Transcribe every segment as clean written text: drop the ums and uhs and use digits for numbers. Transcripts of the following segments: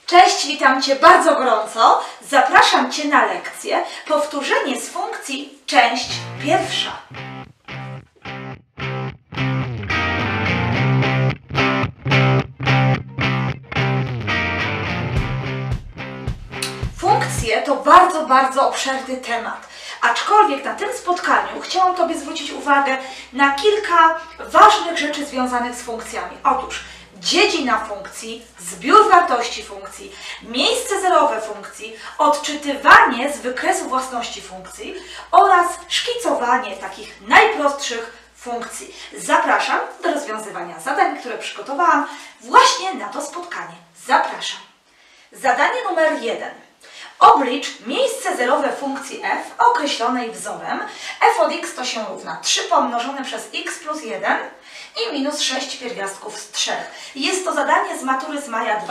Cześć, witam Cię bardzo gorąco. Zapraszam Cię na lekcję powtórzenie z funkcji część pierwsza. Funkcje to bardzo obszerny temat. Aczkolwiek na tym spotkaniu chciałam Tobie zwrócić uwagę na kilka ważnych rzeczy związanych z funkcjami. Otóż dziedzina funkcji, zbiór wartości funkcji, miejsce zerowe funkcji, odczytywanie z wykresu własności funkcji oraz szkicowanie takich najprostszych funkcji. Zapraszam do rozwiązywania zadań, które przygotowałam właśnie na to spotkanie. Zapraszam. Zadanie numer 1. Oblicz miejsce zerowe funkcji f określonej wzorem. F od x to się równa 3 pomnożone przez x plus 1 i minus 6 pierwiastków z 3. Jest to zadanie z matury z maja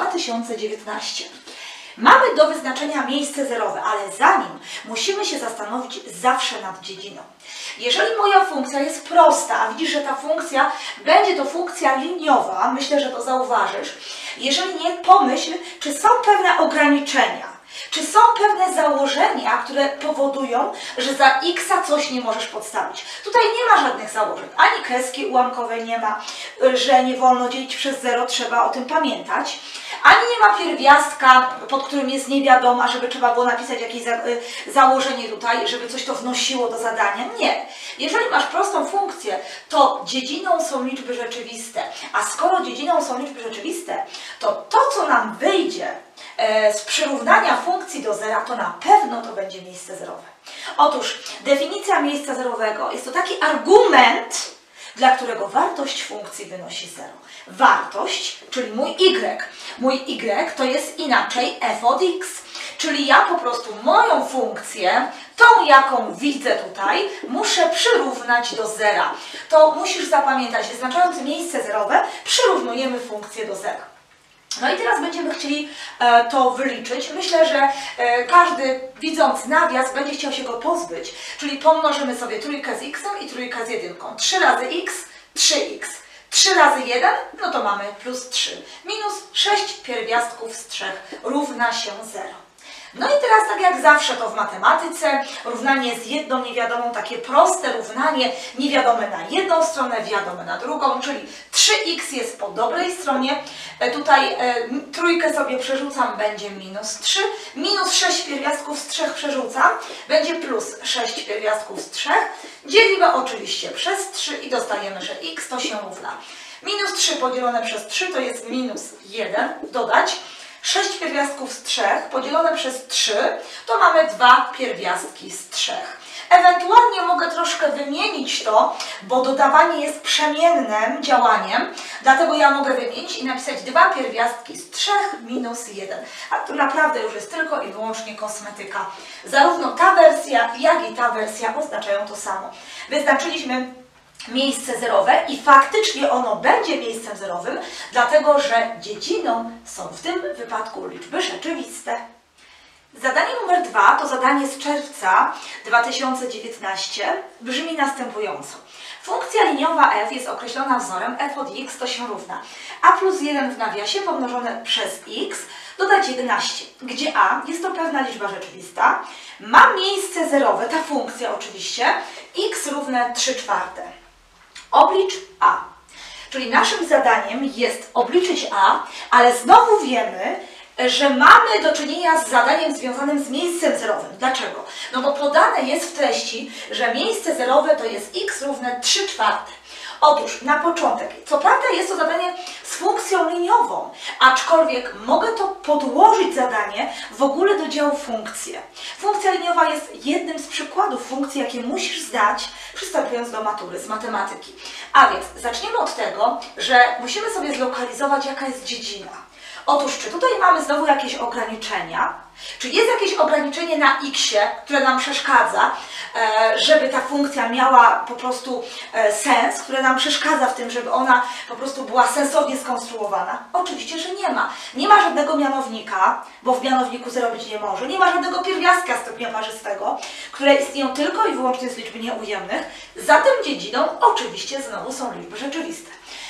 2019. Mamy do wyznaczenia miejsce zerowe, ale zanim musimy się zastanowić zawsze nad dziedziną. Jeżeli moja funkcja jest prosta, a widzisz, że ta funkcja będzie to funkcja liniowa, myślę, że to zauważysz. Jeżeli nie, pomyśl, czy są pewne ograniczenia. Czy są pewne założenia, które powodują, że za x coś nie możesz podstawić? Tutaj nie ma żadnych założeń. Ani kreski ułamkowej nie ma, że nie wolno dzielić przez 0, trzeba o tym pamiętać. Ani nie ma pierwiastka, pod którym jest niewiadoma, żeby trzeba było napisać jakieś założenie tutaj, żeby coś to wnosiło do zadania. Nie. Jeżeli masz prostą funkcję, to dziedziną są liczby rzeczywiste. A skoro dziedziną są liczby rzeczywiste, to co nam wyjdzie z przyrównania funkcji do zera, to na pewno to będzie miejsce zerowe. Otóż definicja miejsca zerowego jest to taki argument, dla którego wartość funkcji wynosi 0. Wartość, czyli mój y. Mój y to jest inaczej f od x. Czyli ja po prostu moją funkcję, tą jaką widzę tutaj, muszę przyrównać do zera. To musisz zapamiętać, wyznaczając miejsce zerowe, przyrównujemy funkcję do zera. No i teraz będziemy chcieli to wyliczyć. Myślę, że każdy, widząc nawias, będzie chciał się go pozbyć. Czyli pomnożymy sobie trójkę z x i trójkę z jedynką. 3 razy x, 3x. 3 razy 1, no to mamy plus 3. Minus 6 pierwiastków z 3 równa się 0. No i teraz, tak jak zawsze to w matematyce, równanie z jedną niewiadomą, takie proste równanie, niewiadome na jedną stronę, wiadome na drugą, czyli 3x jest po dobrej stronie, tutaj trójkę sobie przerzucam, będzie minus 3, minus 6 pierwiastków z 3 przerzucam, będzie plus 6 pierwiastków z 3, dzielimy oczywiście przez 3 i dostajemy, że x to się równa. Minus 3 podzielone przez 3 to jest minus 1, dodać 6 pierwiastków z 3 podzielone przez 3 to mamy 2 pierwiastki z 3. Ewentualnie mogę troszkę wymienić to, bo dodawanie jest przemiennym działaniem, dlatego ja mogę wymienić i napisać 2 pierwiastki z 3 minus 1. A to naprawdę już jest tylko i wyłącznie kosmetyka. Zarówno ta wersja, jak i ta wersja oznaczają to samo. Wyznaczyliśmy miejsce zerowe i faktycznie ono będzie miejscem zerowym, dlatego że dziedziną są w tym wypadku liczby rzeczywiste. Zadanie numer 2 to zadanie z czerwca 2019. Brzmi następująco. Funkcja liniowa f jest określona wzorem f od x to się równa a plus 1 w nawiasie pomnożone przez x dodać 11, gdzie a jest to pewna liczba rzeczywista, ma miejsce zerowe, ta funkcja oczywiście, x równe 3/4. Oblicz a. Czyli naszym zadaniem jest obliczyć a, ale znowu wiemy, że mamy do czynienia z zadaniem związanym z miejscem zerowym. Dlaczego? No bo podane jest w treści, że miejsce zerowe to jest x równe 3/4. Otóż na początek, co prawda jest to zadanie z funkcją liniową, aczkolwiek mogę to podłożyć zadanie w ogóle do działu funkcje. Funkcja liniowa jest jednym z przykładów funkcji, jakie musisz zdać, przystępując do matury z matematyki. A więc zaczniemy od tego, że musimy sobie zlokalizować, jaka jest dziedzina. Otóż, czy tutaj mamy znowu jakieś ograniczenia? Czy jest jakieś ograniczenie na x-ie, które nam przeszkadza, żeby ta funkcja miała po prostu sens, które nam przeszkadza w tym, żeby ona po prostu była sensownie skonstruowana? Oczywiście, że nie ma. Nie ma żadnego mianownika, bo w mianowniku zrobić nie może. Nie ma żadnego pierwiastka stopnia parzystego, które istnieją tylko i wyłącznie z liczb nieujemnych. Zatem dziedziną oczywiście znowu są liczby rzeczywiste.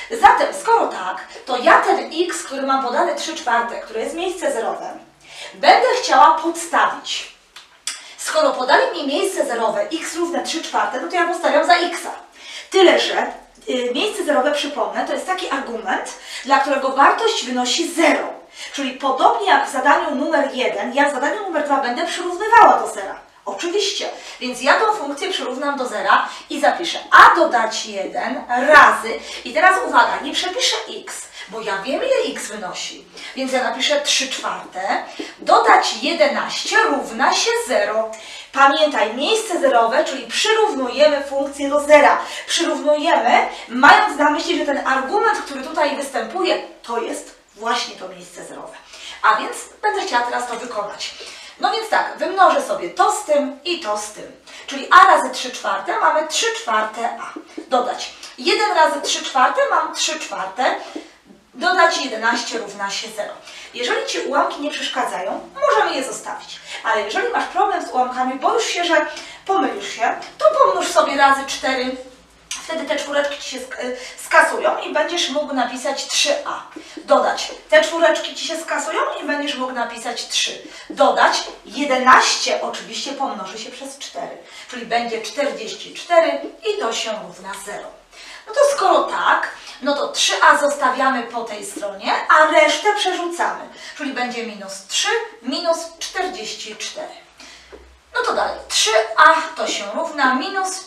Zatem, skoro tak, to ja ten x, który mam podane 3/4, które jest miejsce zerowe, będę chciała podstawić. Skoro podali mi miejsce zerowe x równe 3/4, no to ja postawiam za x-a. Tyle, że miejsce zerowe, przypomnę, to jest taki argument, dla którego wartość wynosi 0. Czyli podobnie jak w zadaniu numer 1, ja w zadaniu numer 2 będę przyrównywała do zera. Oczywiście, więc ja tą funkcję przyrównam do zera i zapiszę a dodać 1 razy, i teraz uwaga, nie przepiszę x, bo ja wiem, ile x wynosi, więc ja napiszę 3/4, dodać 11 równa się 0. Pamiętaj, miejsce zerowe, czyli przyrównujemy funkcję do zera. Przyrównujemy, mając na myśli, że ten argument, który tutaj występuje, to jest właśnie to miejsce zerowe. A więc będę chciała teraz to wykonać. No więc tak, wymnożę sobie to z tym i to z tym. Czyli a razy 3/4 mamy 3/4a. Dodać 1 razy 3/4 mam 3/4. Dodać 11 równa się 0. Jeżeli Ci ułamki nie przeszkadzają, możemy je zostawić. Ale jeżeli masz problem z ułamkami, boisz się, że pomylisz się, to pomnóż sobie razy 4. Wtedy te czwóreczki Ci się skasują i będziesz mógł napisać 3a. Dodać, te czwóreczki Ci się skasują i będziesz mógł napisać 3. Dodać 11 oczywiście pomnoży się przez 4, czyli będzie 44 i to się równa 0. No to skoro tak, no to 3a zostawiamy po tej stronie, a resztę przerzucamy, czyli będzie minus 3 minus 44. No to dalej, 3a to się równa minus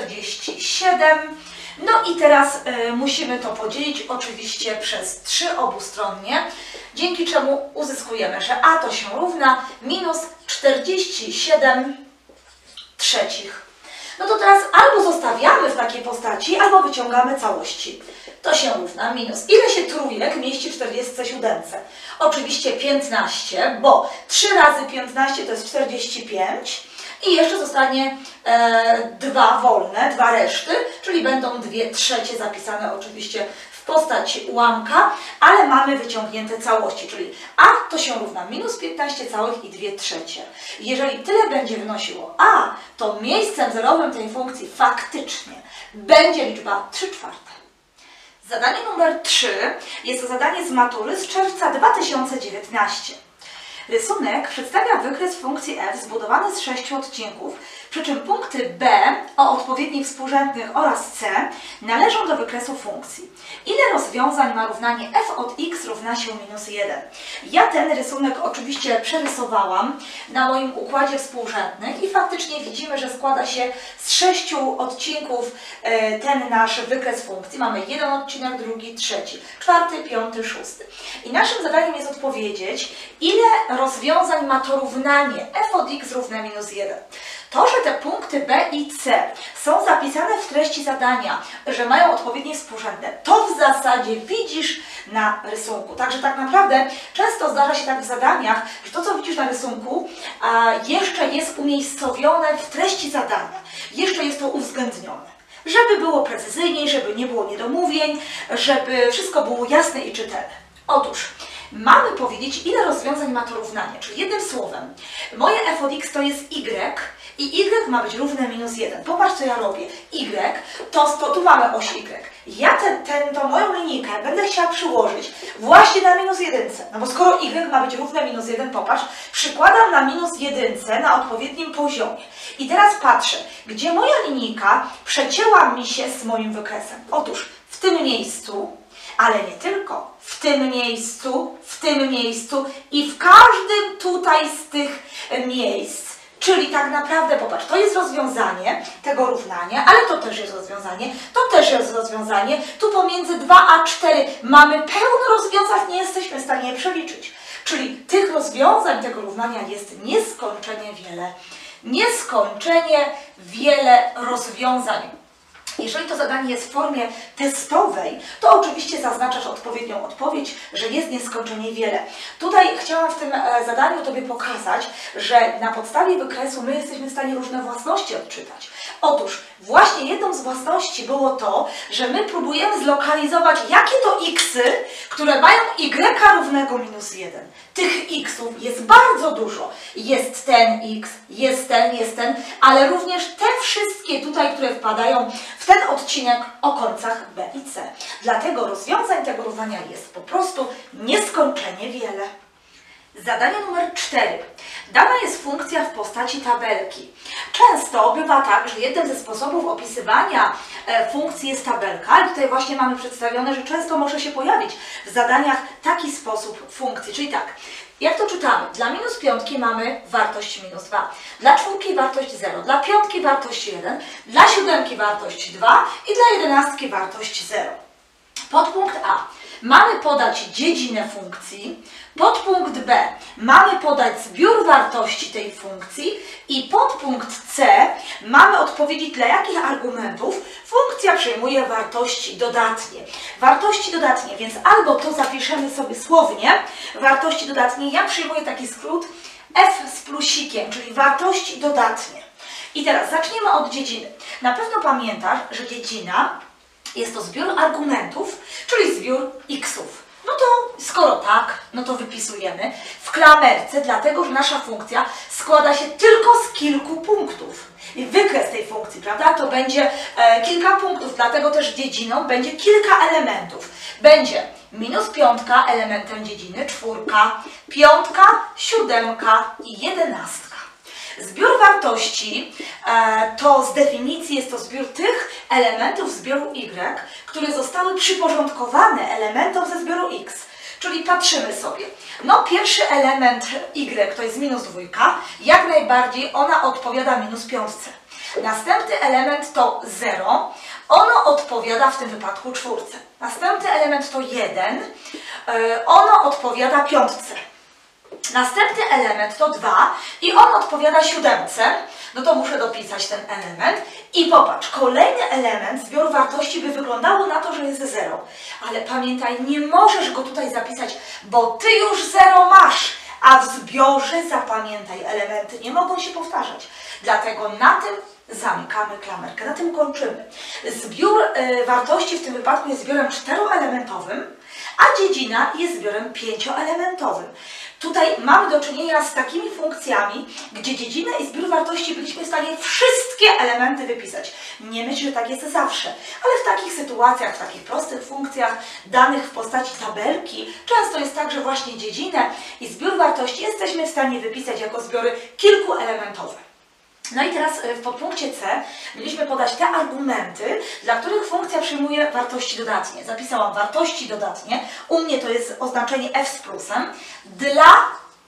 47. No i teraz musimy to podzielić oczywiście przez 3 obustronnie, dzięki czemu uzyskujemy, że a to się równa minus 47 trzecich. No to teraz albo zostawiamy w takiej postaci, albo wyciągamy całości. To się równa minus. Ile się trójek mieści w 47? Oczywiście 15, bo 3 razy 15 to jest 45 i jeszcze zostanie 2 wolne, 2 reszty, czyli będą 2/3 zapisane oczywiście w postaci ułamka, ale mamy wyciągnięte całości, czyli a to się równa minus 15 całych i 2/3. Jeżeli tyle będzie wynosiło a, to miejscem zerowym tej funkcji faktycznie będzie liczba 3/4. Zadanie numer 3 jest to zadanie z matury z czerwca 2019. Rysunek przedstawia wykres funkcji f zbudowany z 6 odcinków, przy czym punkty b o odpowiednich współrzędnych oraz c należą do wykresu funkcji. Ile rozwiązań ma równanie f od x równa się minus 1? Ja ten rysunek oczywiście przerysowałam na moim układzie współrzędnych i faktycznie widzimy, że składa się z 6 odcinków ten nasz wykres funkcji. Mamy jeden odcinek, drugi, trzeci, czwarty, piąty, szósty. I naszym zadaniem jest odpowiedzieć, ile rozwiązań ma to równanie f od x równa minus 1. To, że te punkty b i c są zapisane w treści zadania, że mają odpowiednie współrzędne, to w zasadzie widzisz na rysunku. Także tak naprawdę często zdarza się tak w zadaniach, że to, co widzisz na rysunku, jeszcze jest umiejscowione w treści zadania. Jeszcze jest to uwzględnione. Żeby było precyzyjniej, żeby nie było niedomówień, żeby wszystko było jasne i czytelne. Otóż mamy powiedzieć, ile rozwiązań ma to równanie, czyli jednym słowem, moje f od x to jest y i y ma być równe minus 1. Popatrz, co ja robię. Y, tu mamy oś y. Ja tą moją linijkę będę chciała przyłożyć właśnie na minus 1. No bo skoro y ma być równe minus 1, popatrz, przykładam na minus 1 na odpowiednim poziomie. I teraz patrzę, gdzie moja linijka przecięła mi się z moim wykresem. Otóż w tym miejscu, ale nie tylko, w tym miejscu i w każdym tutaj z tych miejsc. Czyli tak naprawdę, popatrz, to jest rozwiązanie tego równania, ale to też jest rozwiązanie, to też jest rozwiązanie. Tu pomiędzy 2 a 4 mamy pełno rozwiązań, nie jesteśmy w stanie je przeliczyć. Czyli tych rozwiązań tego równania jest nieskończenie wiele. Nieskończenie wiele rozwiązań. Jeżeli to zadanie jest w formie testowej, to oczywiście zaznaczasz odpowiednią odpowiedź, że jest nieskończenie wiele. Tutaj chciałam w tym zadaniu Tobie pokazać, że na podstawie wykresu my jesteśmy w stanie różne własności odczytać. Otóż Właśnie jedną z własności było to, że my próbujemy zlokalizować, jakie to xy, które mają y równego minus 1. Tych xów jest bardzo dużo. Jest ten x, jest ten, ale również te wszystkie tutaj, które wpadają w ten odcinek o końcach b i c. Dlatego rozwiązań tego równania jest po prostu nieskończenie wiele. Zadanie numer 4. Dana jest funkcja w postaci tabelki. Często bywa tak, że jednym ze sposobów opisywania funkcji jest tabelka. I tutaj właśnie mamy przedstawione, że często może się pojawić w zadaniach taki sposób funkcji. Czyli tak, jak to czytamy? Dla minus piątki mamy wartość minus 2, dla czwórki wartość 0, dla piątki wartość 1, dla siódemki wartość 2 i dla jedenastki wartość 0. Podpunkt A. Mamy podać dziedzinę funkcji. Podpunkt B. Mamy podać zbiór wartości tej funkcji. I podpunkt C. Mamy odpowiedzieć, dla jakich argumentów funkcja przyjmuje wartości dodatnie. Wartości dodatnie, więc albo to zapiszemy sobie słownie, wartości dodatnie. Ja przyjmuję taki skrót F z plusikiem, czyli wartości dodatnie. I teraz zaczniemy od dziedziny. Na pewno pamiętasz, że dziedzina jest to zbiór argumentów, czyli zbiór xów. No to skoro tak, no to wypisujemy w klamerce, dlatego że nasza funkcja składa się tylko z kilku punktów. I wykres tej funkcji, prawda, to będzie kilka punktów, dlatego też dziedziną będzie kilka elementów. Będzie minus piątka elementem dziedziny, czwórka, piątka, siódemka i jedenastka. Zbiór wartości to z definicji jest to zbiór tych elementów zbioru y, które zostały przyporządkowane elementom ze zbioru x. Czyli patrzymy sobie. No pierwszy element y to jest minus dwójka, jak najbardziej ona odpowiada minus piątce. Następny element to 0, ono odpowiada w tym wypadku czwórce. Następny element to 1, ono odpowiada piątce. Następny element to 2 i on odpowiada siódemce, no to muszę dopisać ten element i popatrz, kolejny element, zbiór wartości by wyglądało na to, że jest 0, ale pamiętaj, nie możesz go tutaj zapisać, bo ty już 0 masz, a w zbiorze, zapamiętaj, elementy nie mogą się powtarzać, dlatego na tym zamykamy klamerkę, na tym kończymy. Zbiór wartości w tym wypadku jest zbiorem 4-elementowym, a dziedzina jest zbiorem 5-elementowym. Tutaj mamy do czynienia z takimi funkcjami, gdzie dziedzinę i zbiór wartości byliśmy w stanie wszystkie elementy wypisać. Nie myśl, że tak jest zawsze, ale w takich sytuacjach, w takich prostych funkcjach danych w postaci tabelki, często jest tak, że właśnie dziedzinę i zbiór wartości jesteśmy w stanie wypisać jako zbiory kilkuelementowe. No i teraz w podpunkcie C mieliśmy podać te argumenty, dla których funkcja przyjmuje wartości dodatnie. Zapisałam wartości dodatnie, u mnie to jest oznaczenie F z plusem, dla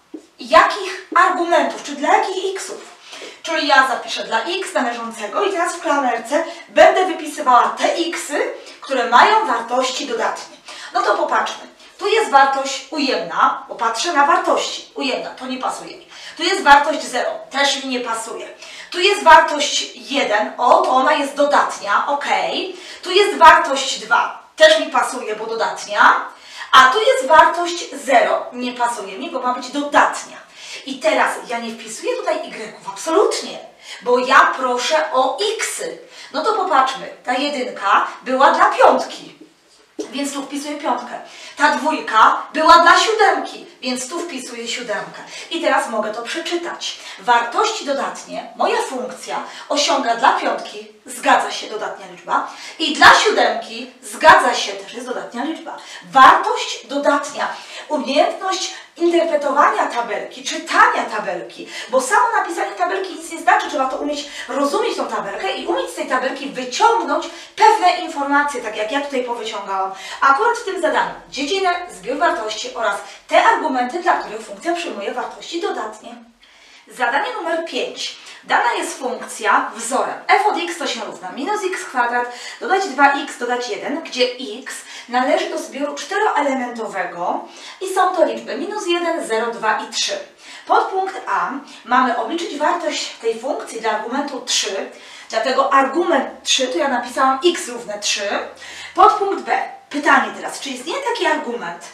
jakich argumentów, czy dla jakich xów. Czyli ja zapiszę dla x należącego i teraz w klamerce będę wypisywała te xy, które mają wartości dodatnie. No to popatrzmy. Tu jest wartość ujemna, bo patrzę na wartości. Ujemna, to nie pasuje mi. Tu jest wartość 0, też mi nie pasuje. Tu jest wartość 1, o, to ona jest dodatnia, ok. Tu jest wartość 2, też mi pasuje, bo dodatnia. A tu jest wartość 0, nie pasuje mi, bo ma być dodatnia. I teraz ja nie wpisuję tutaj y-ów, absolutnie, bo ja proszę o xy. No to popatrzmy, ta jedynka była dla piątki, więc tu wpisuję piątkę. Ta dwójka była dla siódemki, więc tu wpisuję siódemkę. I teraz mogę to przeczytać. Wartości dodatnie, moja funkcja osiąga dla piątki, zgadza się, dodatnia liczba, i dla siódemki zgadza się, też jest dodatnia liczba. Wartość dodatnia, umiejętność interpretowania tabelki, czytania tabelki, bo samo napisanie tabelki nic nie znaczy, trzeba to umieć rozumieć tą tabelkę i umieć z tej tabelki wyciągnąć pewne informacje, tak jak ja tutaj powyciągałam. Akurat w tym zadaniu dziedzinę, zbiór wartości oraz te argumenty, dla których funkcja przyjmuje wartości dodatnie. Zadanie numer 5. Dana jest funkcja wzorem. F od x to się równa minus x kwadrat, dodać 2x, dodać 1, gdzie x należy do zbioru 4-elementowego i są to liczby minus 1, 0, 2 i 3. Podpunkt A mamy obliczyć wartość tej funkcji dla argumentu 3, dlatego argument 3 to ja napisałam x równe 3. Podpunkt B. Pytanie teraz, czy istnieje taki argument,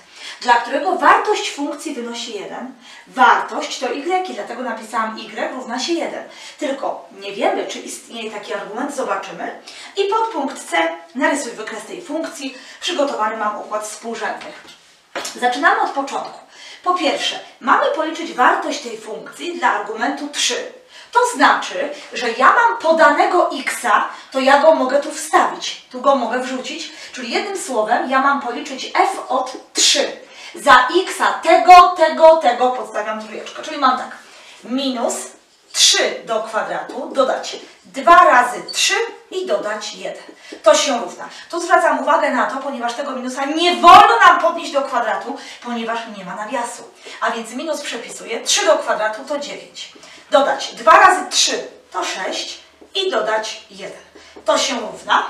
dla którego wartość funkcji wynosi 1. Wartość to y i dlatego napisałam y równa się 1. Tylko nie wiemy, czy istnieje taki argument, zobaczymy. I podpunkt C, narysuj wykres tej funkcji. Przygotowany mam układ współrzędnych. Zaczynamy od początku. Po pierwsze, mamy policzyć wartość tej funkcji dla argumentu 3. To znaczy, że ja mam podanego x-a, to ja go mogę tu wstawić. Tu go mogę wrzucić. Czyli jednym słowem ja mam policzyć f od 3. Za x-a tego podstawiam trójeczkę. Czyli mam tak, minus 3 do kwadratu, dodać 2 razy 3 i dodać 1. To się równa. Tu zwracam uwagę na to, ponieważ tego minusa nie wolno nam podnieść do kwadratu, ponieważ nie ma nawiasu. A więc minus przepisuję, 3 do kwadratu to 9. Dodać 2 razy 3 to 6 i dodać 1. To się równa.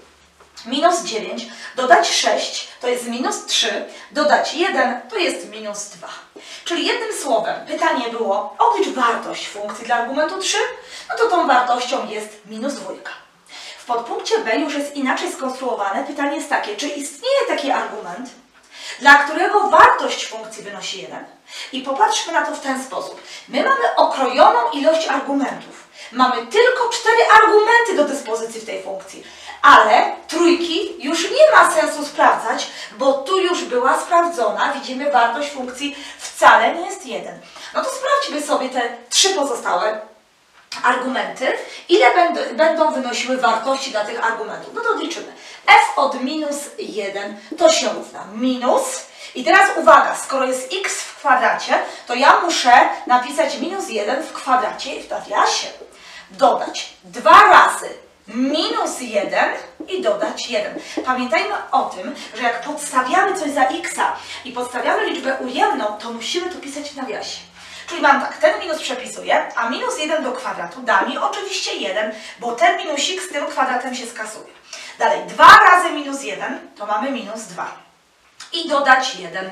Minus 9, dodać 6 to jest minus 3, dodać 1 to jest minus 2. Czyli jednym słowem pytanie było, oblicz wartość funkcji dla argumentu 3, no to tą wartością jest minus 2. W podpunkcie B już jest inaczej skonstruowane. Pytanie jest takie, czy istnieje taki argument, dla którego wartość funkcji wynosi 1? I popatrzmy na to w ten sposób. My mamy okrojoną ilość argumentów. Mamy tylko 4 argumenty do dyspozycji w tej funkcji. Ale trójki już nie ma sensu sprawdzać, bo tu już była sprawdzona. Widzimy, wartość funkcji wcale nie jest 1. No to sprawdźmy sobie te 3 pozostałe argumenty. Ile będą wynosiły wartości dla tych argumentów? No to liczymy. F od minus 1 to się równa minus. I teraz uwaga, skoro jest x w kwadracie, to ja muszę napisać minus 1 w kwadracie i w nawiasie dodać 2 razy minus 1 i dodać 1. Pamiętajmy o tym, że jak podstawiamy coś za x-a i podstawiamy liczbę ujemną, to musimy to pisać w nawiasie. Czyli mam tak, ten minus przepisuję, a minus 1 do kwadratu da mi oczywiście 1, bo ten minusik z tym kwadratem się skasuje. Dalej, 2 razy minus 1 to mamy minus 2. I dodać 1.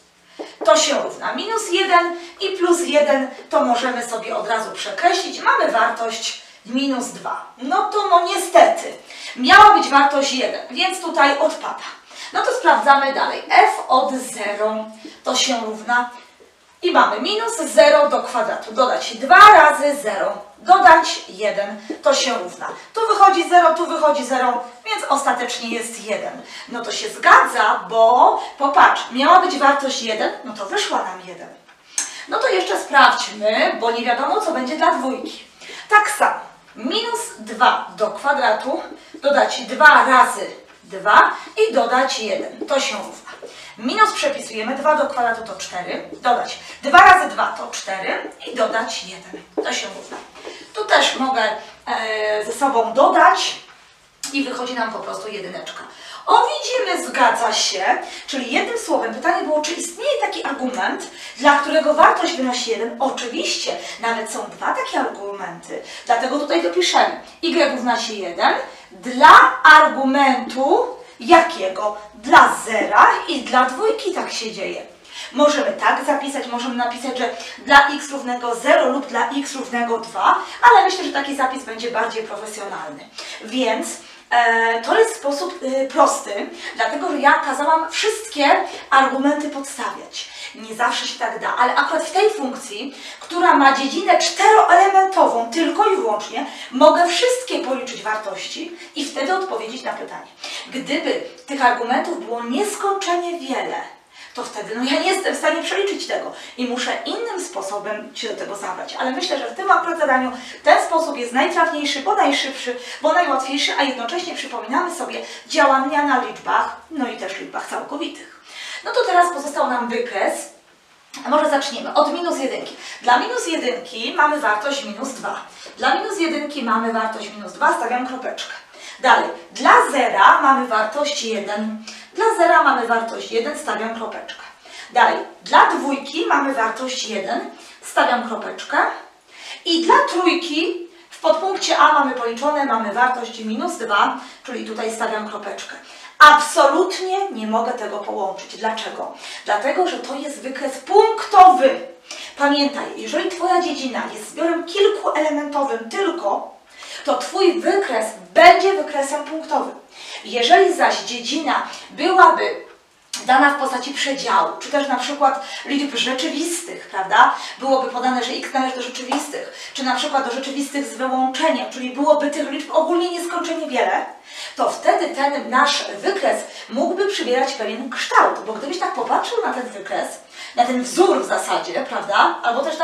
To się równa minus 1 i plus 1 to możemy sobie od razu przekreślić. Mamy wartość minus 2. No to niestety miała być wartość 1, więc tutaj odpada. No to sprawdzamy dalej. F od 0 to się równa i mamy minus 0 do kwadratu. Dodać 2 razy 0. Dodać 1 to się równa. Tu wychodzi 0, tu wychodzi 0, więc ostatecznie jest 1. No to się zgadza, bo popatrz, miała być wartość 1, no to wyszła nam 1. No to jeszcze sprawdźmy, bo nie wiadomo co będzie dla dwójki. Tak samo. Minus 2 do kwadratu, dodać 2 razy 2 i dodać 1. To się równa. Minus przepisujemy, 2 do kwadratu to 4, dodać 2 razy 2 to 4 i dodać 1. To się równa. Tu też mogę ze sobą dodać i wychodzi nam po prostu jedyneczka. O, widzimy, zgadza się. Czyli jednym słowem pytanie było, czy istnieje taki argument, dla którego wartość wynosi 1? Oczywiście, nawet są 2 takie argumenty. Dlatego tutaj dopiszemy. Y równa się 1 dla argumentu jakiego? Dla zera i dla dwójki tak się dzieje. Możemy tak zapisać, możemy napisać, że dla x równego 0 lub dla x równego 2, ale myślę, że taki zapis będzie bardziej profesjonalny. Więc to jest sposób prosty, dlatego że ja kazałam wszystkie argumenty podstawiać. Nie zawsze się tak da, ale akurat w tej funkcji, która ma dziedzinę 4-elementową tylko i wyłącznie, mogę wszystkie policzyć wartości i wtedy odpowiedzieć na pytanie. Gdyby tych argumentów było nieskończenie wiele, to wtedy ja nie jestem w stanie przeliczyć tego i muszę innym sposobem się do tego zabrać. Ale myślę, że w tym akurat zadaniu ten sposób jest najtrafniejszy, bo najszybszy, bo najłatwiejszy, a jednocześnie przypominamy sobie działania na liczbach, no i też liczbach całkowitych. No to teraz pozostał nam wykres. Może zaczniemy od minus 1. Dla minus 1 mamy wartość minus 2. Dla minus 1 mamy wartość minus 2, stawiam kropeczkę. Dalej, dla zera mamy wartość 1. Dla zera mamy wartość 1, stawiam kropeczkę. Dalej, dla dwójki mamy wartość 1, stawiam kropeczkę. I dla trójki w podpunkcie A mamy policzone, mamy wartość minus 2, czyli tutaj stawiam kropeczkę. Absolutnie nie mogę tego połączyć. Dlaczego? Dlatego, że to jest wykres punktowy. Pamiętaj, jeżeli Twoja dziedzina jest zbiorem kilkuelementowym tylko, to Twój wykres będzie wykresem punktowym. Jeżeli zaś dziedzina byłaby dana w postaci przedziału, czy też na przykład liczb rzeczywistych, prawda? Byłoby podane, że x należy do rzeczywistych, czy na przykład do rzeczywistych z wyłączeniem, czyli byłoby tych liczb ogólnie nieskończenie wiele, to wtedy ten nasz wykres mógłby przybierać pewien kształt, bo gdybyś tak popatrzył na ten wykres, na ten wzór w zasadzie, prawda? Albo też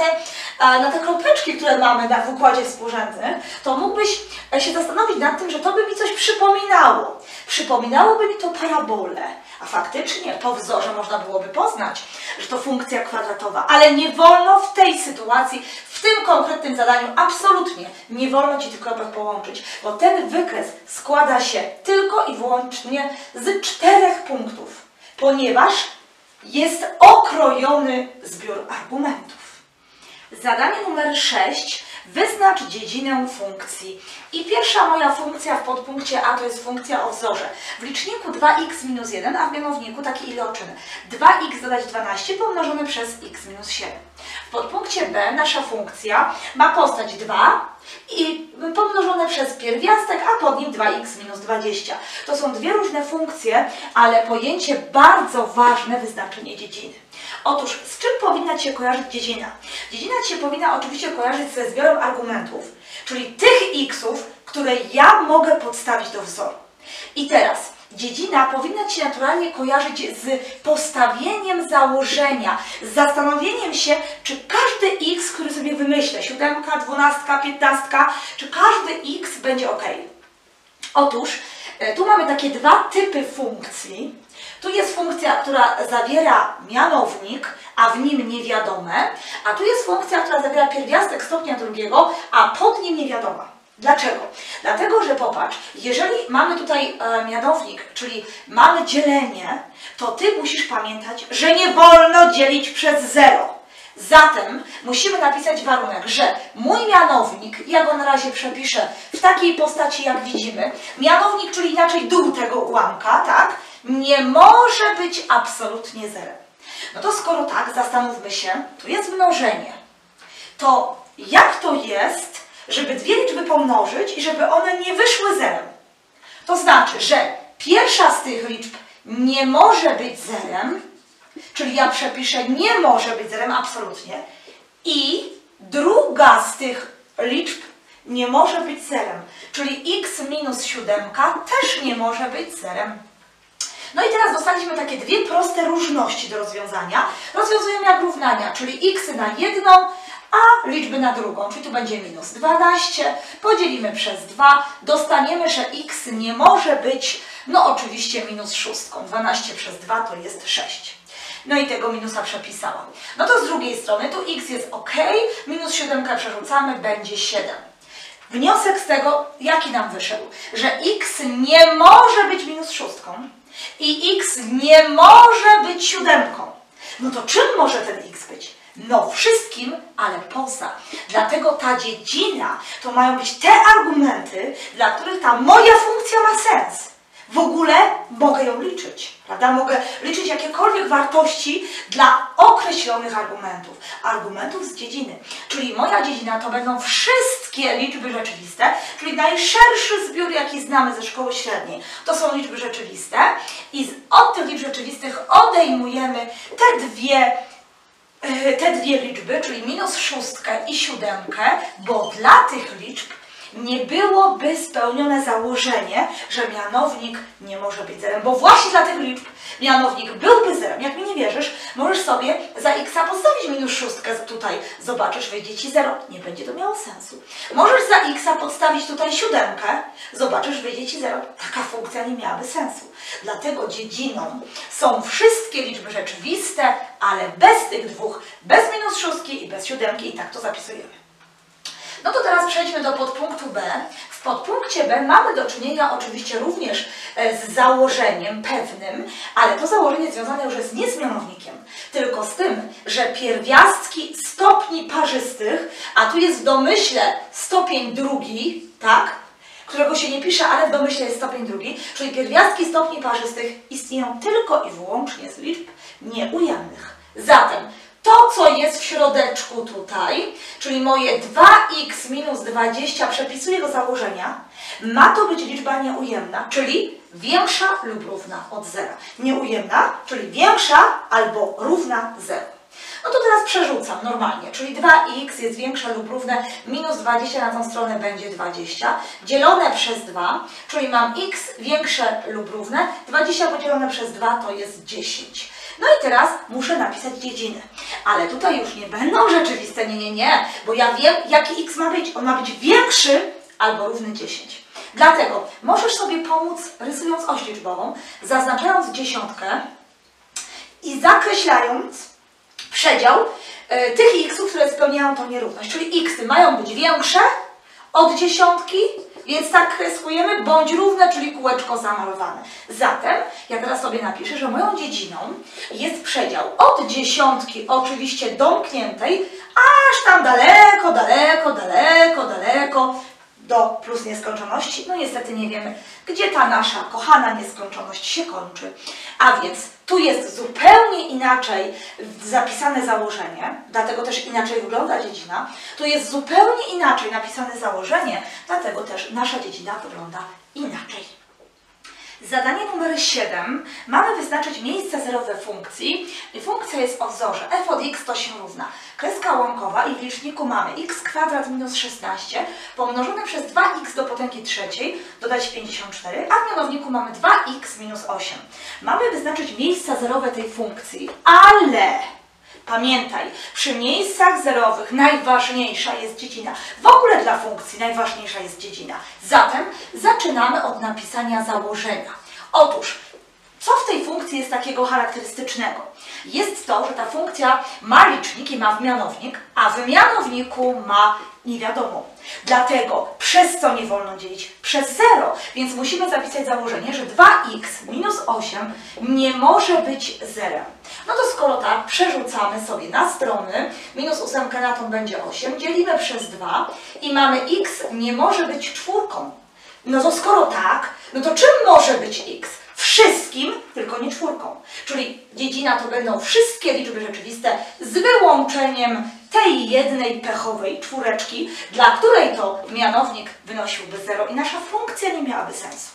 na te kropeczki, które mamy w układzie współrzędnym, to mógłbyś się zastanowić nad tym, że to by mi coś przypominało. Przypominałoby mi to parabolę, a faktycznie po wzorze można byłoby poznać, że to funkcja kwadratowa, ale nie wolno w tej sytuacji, w tym konkretnym zadaniu absolutnie nie wolno Ci tych kropek połączyć, bo ten wykres składa się tylko i wyłącznie z 4 punktów, ponieważ jest okrojony zbiór argumentów. Zadanie numer 6. Wyznacz dziedzinę funkcji. I pierwsza moja funkcja w podpunkcie A to jest funkcja o wzorze. W liczniku 2x minus 1, a w mianowniku takie iloczyny. 2x dodać 12 pomnożone przez x minus 7. W podpunkcie B nasza funkcja ma postać 2 i pomnożone przez pierwiastek, a pod nim 2x minus 20. To są dwie różne funkcje, ale pojęcie bardzo ważne, wyznaczenie dziedziny. Otóż z czym powinna Ci się kojarzyć dziedzina? Dziedzina Ci się powinna oczywiście kojarzyć ze zbiorem argumentów, czyli tych x'ów, które ja mogę podstawić do wzoru. I teraz dziedzina powinna Ci się naturalnie kojarzyć z postawieniem założenia, z zastanowieniem się, czy każdy x, który sobie wymyślę, 7, 12, 15, czy każdy x będzie ok. Otóż tu mamy takie dwa typy funkcji. Tu jest funkcja, która zawiera mianownik, a w nim niewiadome, a tu jest funkcja, która zawiera pierwiastek stopnia drugiego, a pod nim niewiadoma. Dlaczego? Dlatego, że popatrz, jeżeli mamy tutaj mianownik, czyli mamy dzielenie, to Ty musisz pamiętać, że nie wolno dzielić przez 0. Zatem musimy napisać warunek, że mój mianownik, ja go na razie przepiszę w takiej postaci, jak widzimy, mianownik, czyli inaczej dół tego ułamka, tak, nie może być absolutnie zerem. No to skoro tak, zastanówmy się, tu jest mnożenie, to jak to jest, żeby dwie liczby pomnożyć i żeby one nie wyszły zerem? To znaczy, że pierwsza z tych liczb nie może być zerem, czyli ja przepiszę nie może być zerem absolutnie, i druga z tych liczb nie może być zerem, czyli x minus 7 też nie może być zerem. No i teraz dostaliśmy takie dwie proste różności do rozwiązania. Rozwiązujemy jak równania, czyli x na jedną, a liczby na drugą, czyli tu będzie minus 12, podzielimy przez 2, dostaniemy, że x nie może być, no oczywiście minus 6, 12 przez 2 to jest 6. No i tego minusa przepisałam. No to z drugiej strony, tu x jest ok, minus 7 przerzucamy, będzie 7. Wniosek z tego, jaki nam wyszedł? Że x nie może być minus 6 i x nie może być 7. No to czym może ten x być? No wszystkim, ale poza. Dlatego ta dziedzina to mają być te argumenty, dla których ta moja funkcja ma sens. W ogóle mogę ją liczyć, prawda? Mogę liczyć jakiekolwiek wartości dla określonych argumentów. Argumentów z dziedziny. Czyli moja dziedzina to będą wszystkie liczby rzeczywiste, czyli najszerszy zbiór, jaki znamy ze szkoły średniej. To są liczby rzeczywiste i od tych liczb rzeczywistych odejmujemy te dwie liczby, czyli minus 6 i 7, bo dla tych liczb nie byłoby spełnione założenie, że mianownik nie może być zerem, bo właśnie dla tych liczb mianownik byłby zerem. Jak mi nie wierzysz, możesz sobie za x podstawić minus 6 tutaj, zobaczysz, wyjdzie Ci 0. Nie będzie to miało sensu. Możesz za x podstawić tutaj 7, zobaczysz, wyjdzie Ci 0. Taka funkcja nie miałaby sensu. Dlatego dziedziną są wszystkie liczby rzeczywiste, ale bez tych dwóch, bez minus 6 i bez 7, i tak to zapisujemy. No to teraz przejdźmy do podpunktu B. W podpunkcie B mamy do czynienia oczywiście również z założeniem pewnym, ale to założenie związane już jest nie z mianownikiem, tylko z tym, że pierwiastki stopni parzystych, a tu jest w domyśle stopień drugi, tak, którego się nie pisze, ale w domyśle jest stopień drugi, czyli pierwiastki stopni parzystych istnieją tylko i wyłącznie z liczb nieujemnych. Zatem to, co jest w środeczku tutaj, czyli moje 2x minus 20, przepisuję do założenia, ma to być liczba nieujemna, czyli większa lub równa od zera. Nieujemna, czyli większa albo równa 0. No to teraz przerzucam normalnie, czyli 2x jest większe lub równe, minus 20 na tą stronę będzie 20, dzielone przez 2, czyli mam x większe lub równe, 20 podzielone przez 2 to jest 10. No i teraz muszę napisać dziedziny, ale tutaj już nie będą rzeczywiste, nie, bo ja wiem, jaki x ma być, on ma być większy albo równy 10. Dlatego możesz sobie pomóc rysując oś liczbową, zaznaczając dziesiątkę i zakreślając przedział tych x'ów, które spełniają tą nierówność, czyli x'y mają być większe od dziesiątki, więc tak kreskujemy, bądź równe, czyli kółeczko zamalowane. Zatem ja teraz sobie napiszę, że moją dziedziną jest przedział od dziesiątki, oczywiście domkniętej, aż tam daleko, do plus nieskończoności. No niestety nie wiemy, gdzie ta nasza kochana nieskończoność się kończy. A więc tu jest zupełnie inaczej zapisane założenie, dlatego też inaczej wygląda dziedzina. Tu jest zupełnie inaczej napisane założenie, dlatego też nasza dziedzina wygląda inaczej. Zadanie numer 7. Mamy wyznaczyć miejsce zerowe funkcji. Funkcja jest o wzorze f od x to się równa kreska łamkowa i w liczniku mamy x² minus 16 pomnożone przez 2x do potęgi trzeciej, dodać 54, a w mianowniku mamy 2x minus 8. Mamy wyznaczyć miejsca zerowe tej funkcji, ale pamiętaj, przy miejscach zerowych najważniejsza jest dziedzina. W ogóle dla funkcji najważniejsza jest dziedzina. Zatem zaczynamy od napisania założenia. Otóż, co w tej funkcji jest takiego charakterystycznego? Jest to, że ta funkcja ma licznik i ma mianownik, a w mianowniku ma nie wiadomo. Dlatego przez co nie wolno dzielić? Przez 0. Więc musimy zapisać założenie, że 2x minus 8 nie może być zerem. No to skoro tak, przerzucamy sobie na strony, minus 8 na tą będzie 8, dzielimy przez 2 i mamy x nie może być czwórką. No to skoro tak, no to czym może być x? Wszystkim, tylko nie czwórką. Czyli dziedzina to będą wszystkie liczby rzeczywiste z wyłączeniem tej jednej pechowej czwóreczki, dla której to mianownik wynosiłby 0 i nasza funkcja nie miałaby sensu.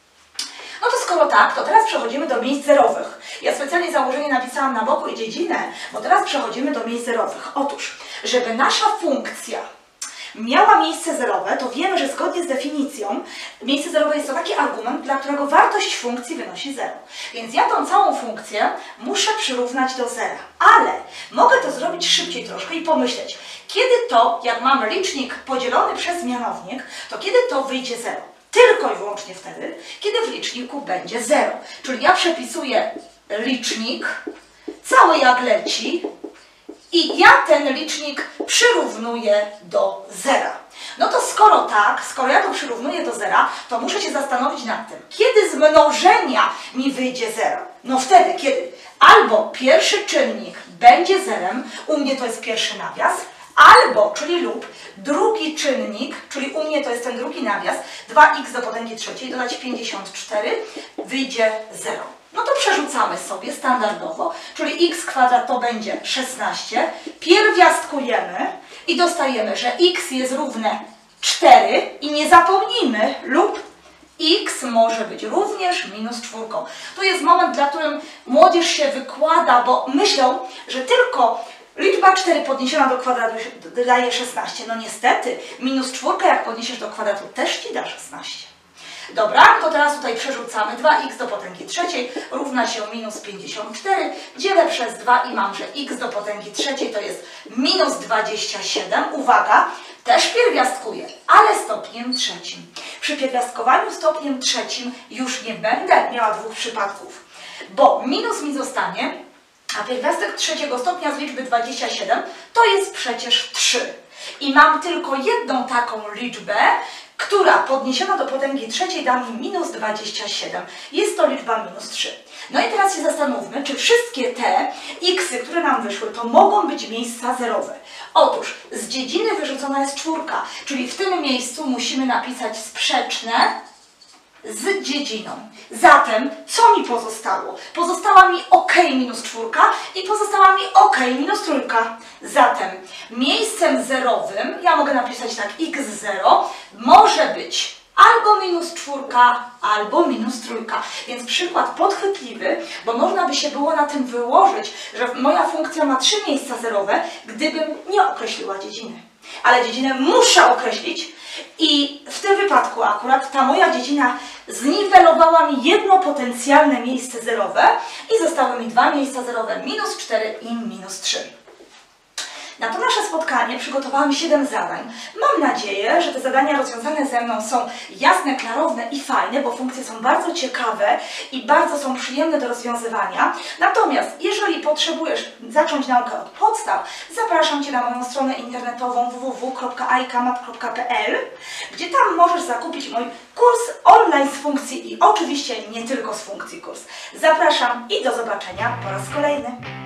No to skoro tak, to teraz przechodzimy do miejsc zerowych. Ja specjalnie założenie napisałam na boku i dziedzinę, bo teraz przechodzimy do miejsc zerowych. Otóż, żeby nasza funkcja miała miejsce zerowe, to wiemy, że zgodnie z definicją miejsce zerowe jest to taki argument, dla którego wartość funkcji wynosi 0. Więc ja tą całą funkcję muszę przyrównać do 0. Ale mogę to zrobić szybciej troszkę i pomyśleć, kiedy to, jak mam licznik podzielony przez mianownik, to kiedy to wyjdzie 0? Tylko i wyłącznie wtedy, kiedy w liczniku będzie 0. Czyli ja przepisuję licznik, cały jak leci, i ja ten licznik przyrównuję do 0. No to skoro tak, skoro ja to przyrównuję do 0, to muszę się zastanowić nad tym, kiedy z mnożenia mi wyjdzie 0. No wtedy, kiedy albo pierwszy czynnik będzie zerem, u mnie to jest pierwszy nawias, albo, czyli lub, drugi czynnik, czyli u mnie to jest ten drugi nawias, 2x do potęgi trzeciej, dodać 54, wyjdzie 0. No to przerzucamy sobie standardowo, czyli x² to będzie 16, pierwiastkujemy i dostajemy, że x jest równe 4 i nie zapomnijmy, lub x może być również minus 4. To jest moment, dla którym młodzież się wykłada, bo myślą, że tylko liczba 4 podniesiona do kwadratu daje 16. No niestety, minus 4 jak podniesiesz do kwadratu też Ci da 16. Dobra, to teraz tutaj przerzucamy 2x do potęgi trzeciej równa się minus 54, dzielę przez 2 i mam, że x do potęgi trzeciej to jest minus 27. Uwaga, też pierwiastkuję, ale stopniem trzecim. Przy pierwiastkowaniu stopniem trzecim już nie będę miała dwóch przypadków, bo minus mi zostanie, a pierwiastek trzeciego stopnia z liczby 27 to jest przecież 3. I mam tylko jedną taką liczbę, która podniesiona do potęgi trzeciej da mi minus 27. Jest to liczba minus 3. No i teraz się zastanówmy, czy wszystkie te x'y, które nam wyszły, to mogą być miejsca zerowe. Otóż z dziedziny wyrzucona jest 4, czyli w tym miejscu musimy napisać sprzeczne z dziedziną. Zatem, co mi pozostało? Pozostała mi OK minus 4 i pozostała mi OK minus 3. Zatem miejscem zerowym, ja mogę napisać tak, x0 może być albo minus 4, albo minus 3. Więc przykład podchwytliwy, bo można by się było na tym wyłożyć, że moja funkcja ma 3 miejsca zerowe, gdybym nie określiła dziedziny. Ale dziedzinę muszę określić i w tym wypadku akurat ta moja dziedzina zniwelowała mi jedno potencjalne miejsce zerowe i zostały mi 2 miejsca zerowe, minus 4 i minus 3. Na to nasze spotkanie przygotowałam 7 zadań. Mam nadzieję, że te zadania rozwiązane ze mną są jasne, klarowne i fajne, bo funkcje są bardzo ciekawe i bardzo są przyjemne do rozwiązywania. Natomiast jeżeli potrzebujesz zacząć naukę od podstaw, zapraszam Cię na moją stronę internetową www.aikamat.pl, gdzie tam możesz zakupić mój kurs online z funkcji i oczywiście nie tylko z funkcji kurs. Zapraszam i do zobaczenia po raz kolejny.